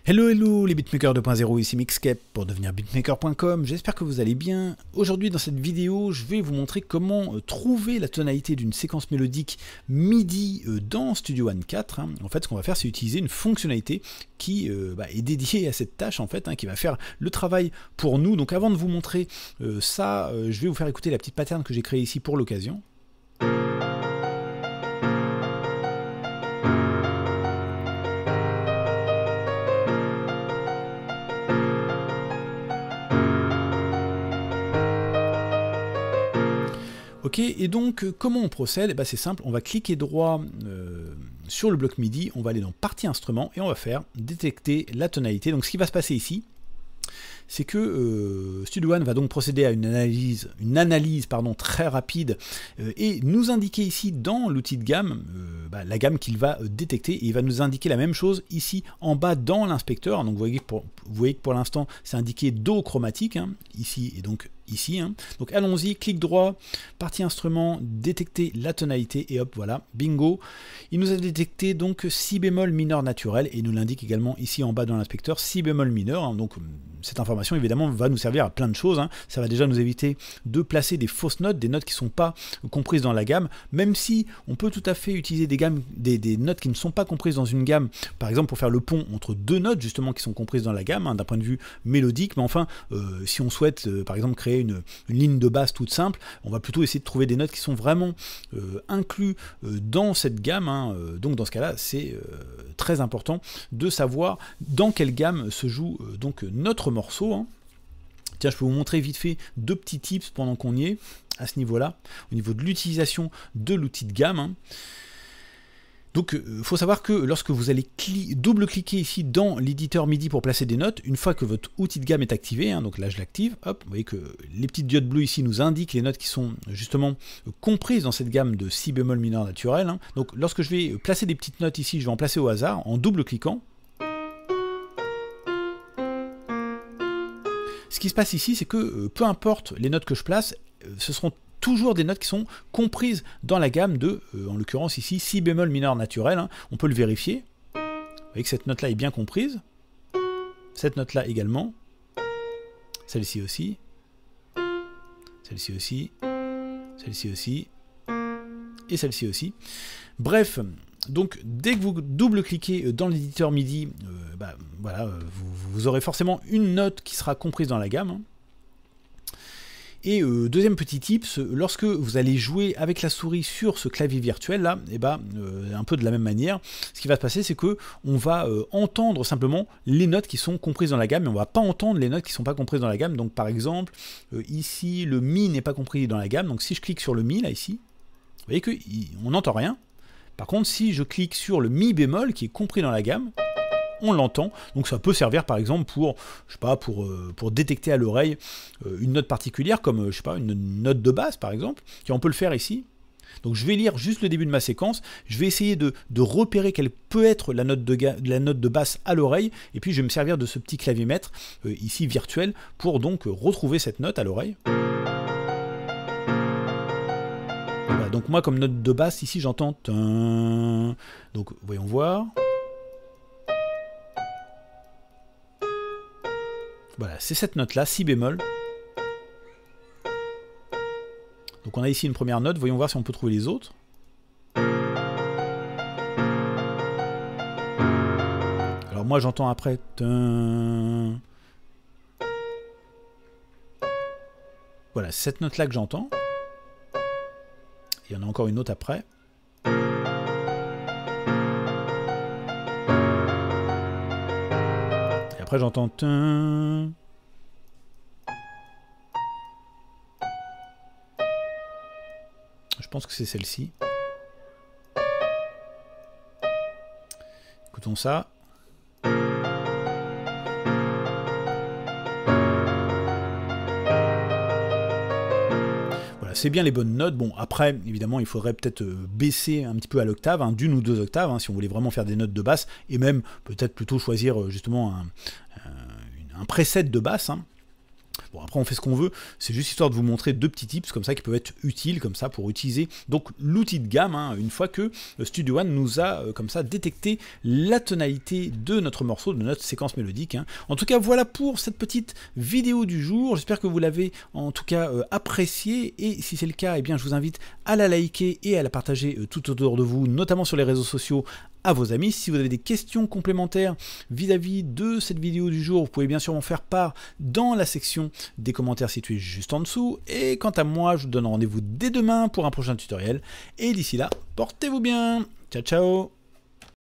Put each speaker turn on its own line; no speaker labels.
Hello hello les beatmakers 2.0, ici Mixcape pour devenir beatmaker.com, j'espère que vous allez bien. Aujourd'hui dans cette vidéo, je vais vous montrer comment trouver la tonalité d'une séquence mélodique MIDI dans Studio One 4. En fait, ce qu'on va faire, c'est utiliser une fonctionnalité qui est dédiée à cette tâche, en fait, qui va faire le travail pour nous. Donc avant de vous montrer ça, je vais vous faire écouter la petite pattern que j'ai créée ici pour l'occasion. Ok, et donc comment on procède? C'est simple, on va cliquer droit sur le bloc MIDI, on va aller dans Partie Instruments et on va faire détecter la tonalité. Donc ce qui va se passer ici, c'est que Studio One va donc procéder à une analyse très rapide et nous indiquer ici dans l'outil de gamme la gamme qu'il va détecter, et il va nous indiquer la même chose ici en bas dans l'inspecteur. Donc vous voyez que pour l'instant c'est indiqué Do chromatique, ici et donc ici. Donc allons-y, clic droit, partie instrument, détecter la tonalité, et hop, voilà, bingo. Il nous a détecté donc si bémol mineur naturel, et nous l'indique également ici en bas dans l'inspecteur, si bémol mineur. Donc cette information évidemment va nous servir à plein de choses. Ça va déjà nous éviter de placer des fausses notes, des notes qui ne sont pas comprises dans la gamme, même si on peut tout à fait utiliser des notes qui ne sont pas comprises dans une gamme, par exemple pour faire le pont entre deux notes justement qui sont comprises dans la gamme, d'un point de vue mélodique. Mais enfin, si on souhaite par exemple créer une ligne de basse toute simple, on va plutôt essayer de trouver des notes qui sont vraiment inclus dans cette gamme. Donc dans ce cas-là, c'est très important de savoir dans quelle gamme se joue donc notre morceau. Tiens, je peux vous montrer vite fait deux petits tips pendant qu'on y est à ce niveau-là, au niveau de l'utilisation de l'outil de gamme. Donc il faut savoir que lorsque vous allez double-cliquer ici dans l'éditeur MIDI pour placer des notes, une fois que votre outil de gamme est activé, donc là je l'active, hop, vous voyez que les petites diodes bleues ici nous indiquent les notes qui sont justement comprises dans cette gamme de si bémol mineur naturel. Donc lorsque je vais placer des petites notes ici, je vais en placer au hasard en double-cliquant. Ce qui se passe ici, c'est que peu importe les notes que je place, ce seront toujours des notes qui sont comprises dans la gamme de, en l'occurrence ici, si bémol mineur naturel. On peut le vérifier. Vous voyez que cette note-là est bien comprise. Cette note-là également. Celle-ci aussi. Celle-ci aussi. Celle-ci aussi. Et celle-ci aussi. Bref, donc dès que vous double-cliquez dans l'éditeur MIDI, voilà, vous aurez forcément une note qui sera comprise dans la gamme. Et deuxième petit tips, lorsque vous allez jouer avec la souris sur ce clavier virtuel là, un peu de la même manière, ce qui va se passer, c'est que on va entendre simplement les notes qui sont comprises dans la gamme, mais on va pas entendre les notes qui sont pas comprises dans la gamme. Donc par exemple, ici le Mi n'est pas compris dans la gamme, donc si je clique sur le Mi là ici, vous voyez que on n'entend rien. Par contre, si je clique sur le Mi bémol qui est compris dans la gamme, on l'entend. Donc ça peut servir par exemple pour, je sais pas, pour détecter à l'oreille une note particulière, comme je sais pas, une note de basse par exemple. On peut le faire ici. Donc je vais lire juste le début de ma séquence, je vais essayer de repérer quelle peut être la note de basse à l'oreille, et puis je vais me servir de ce petit clavier-mètre ici virtuel pour donc retrouver cette note à l'oreille. Voilà, donc moi comme note de basse ici j'entends. Donc voyons voir. Voilà, c'est cette note-là, si bémol. Donc on a ici une première note, voyons voir si on peut trouver les autres. Alors moi j'entends après. Voilà, c'est cette note-là que j'entends. Il y en a encore une autre après. Après j'entends. Je pense que c'est celle-ci. Écoutons ça. Voilà, c'est bien les bonnes notes. Bon, après, évidemment, il faudrait peut-être baisser un petit peu à l'octave, d'une ou deux octaves, si on voulait vraiment faire des notes de basse, et même peut-être plutôt choisir justement un preset de basse. Bon, après on fait ce qu'on veut, c'est juste histoire de vous montrer 2 petits tips comme ça qui peuvent être utiles comme ça pour utiliser donc l'outil de gamme, hein, une fois que Studio One nous a comme ça détecté la tonalité de notre morceau, de notre séquence mélodique. Hein. En tout cas, voilà pour cette petite vidéo du jour, j'espère que vous l'avez en tout cas appréciée, et si c'est le cas, eh bien, je vous invite à la liker et à la partager tout autour de vous, notamment sur les réseaux sociaux, à vos amis. Si vous avez des questions complémentaires vis-à-vis de cette vidéo du jour, vous pouvez bien sûr m'en faire part dans la section des commentaires située juste en dessous. Et quant à moi, je vous donne rendez-vous dès demain pour un prochain tutoriel. Et d'ici là, portez-vous bien. Ciao, ciao.